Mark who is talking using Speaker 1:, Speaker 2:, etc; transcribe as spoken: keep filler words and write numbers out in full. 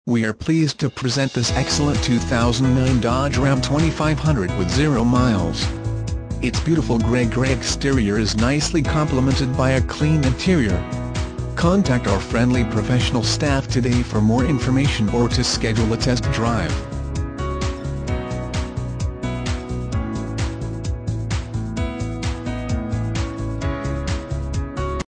Speaker 1: We are pleased to present this excellent two thousand nine Dodge Ram twenty-five hundred with zero miles. Its beautiful grey-grey exterior is nicely complemented by a clean interior. Contact our friendly professional staff today for more information or to schedule a test drive.